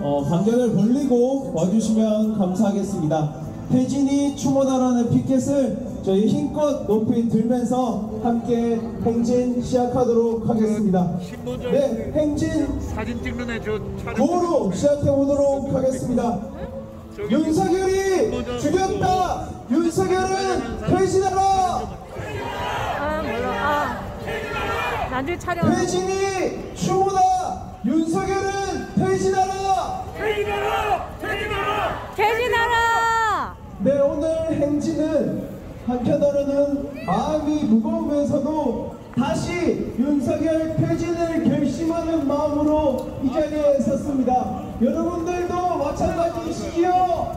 간격을 벌리고 와주시면 감사하겠습니다. 혜진이 추모다라는 피켓을 저희 힘껏 높이 들면서 함께 행진 시작하도록 하겠습니다. 네, 행진 사진 찍는 애 저 고로 시작해 보도록 하겠습니다. 윤석열이 죽였다. 윤석열은 퇴진하라. 몰라. 나중에 촬영. 퇴진이 추모다. 윤석열은 퇴진하라. 퇴진하라. 네, 오늘 행진은 한편으로는 마음이 무거우면서도 다시 윤석열 퇴진을 결심하는 마음으로 이 자리에 섰습니다. 여러분들도 마찬가지이시지요?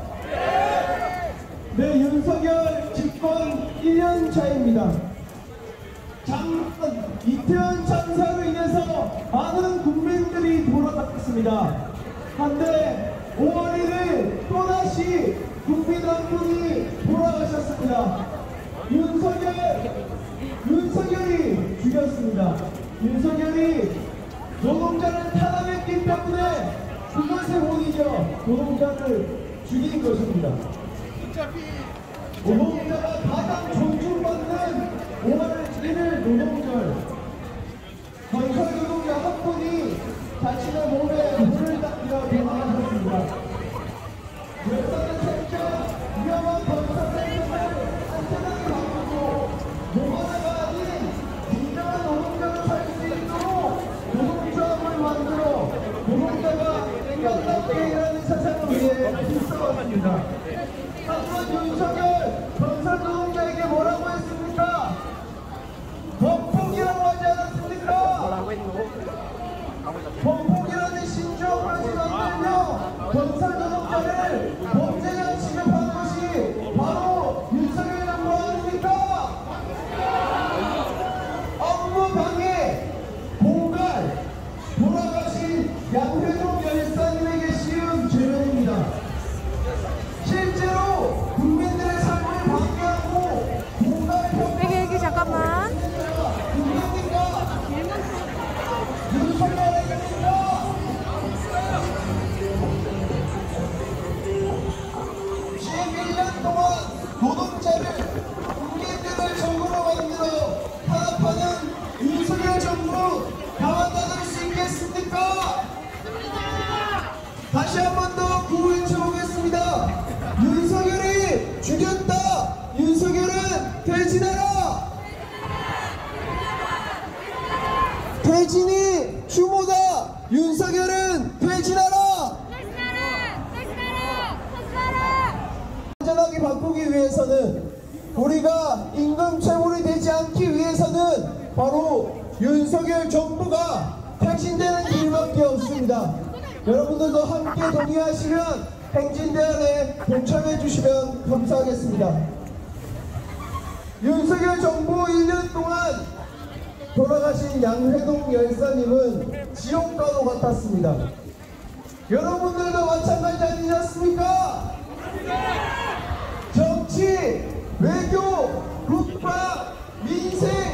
네, 윤석열 집권 1년 차입니다. 이태원 참사로 인해서 많은 국민들이 돌아갔습니다. 한데 5월 1일 또다시 국민 한 분이 돌아가셨습니다. 윤석열이 죽였습니다. 윤석열이 노동자를 탄압했기 때문에 그것의 원인이죠. 노동자를 죽인 것입니다. 노동자가 가장 존중받는 5월 1일 노동절, 건설 노동자 한 분이 자신의 몸에 불을 닦으려 도망하셨습니다. 역사는 생전 위험한 건설 생활을 안전하게 바꾸고 노동자가 아닌 진정한 노동자로 살 수 있도록 노동조합을 만들어 노동자가 인간답게 일하는 세상을 위해 힘써왔습니다. 하지만 윤석열 건설 노동자에게 뭐라고 했습니까? 범폭이라고 하지 않았습니까? 범폭이라는 신조어까지 만들며 건설 노동자를 범죄자 취급한 것이 바로 윤석열이란 거 아닙니까? 업무 방해, 공갈, 돌아가신 양회동 열사님에게 씌운 죄명입니다. 실제로 국민들의 삶을 방해하고 공갈 평가 여기 잠깐만. 윤석열에게입니다. 11년 동안 노동자를 국민들을 적으로 만들어 탄압하는 윤석열 정부 가만둬둘 수 있겠습니까? 다시 한 번 더 구호 외쳐보겠습니다. 윤석열이 죽였다. 윤석열은 퇴진하라. 퇴진이 추모다. 윤석열은 퇴진하라. 안전하게 바꾸기 위해서는, 우리가 임금 체불이 되지 않기 위해서는 바로 윤석열 정부가 퇴진되는 길밖에 없습니다. 여러분들도 함께 동의하시면 행진대안에 동참해 주시면 감사하겠습니다. 윤석열 정부 1년 동안 돌아가신 양회동 열사님은 지옥과도 같았습니다. 여러분들도 마찬가지 아니셨습니까? 정치, 외교, 국방, 민생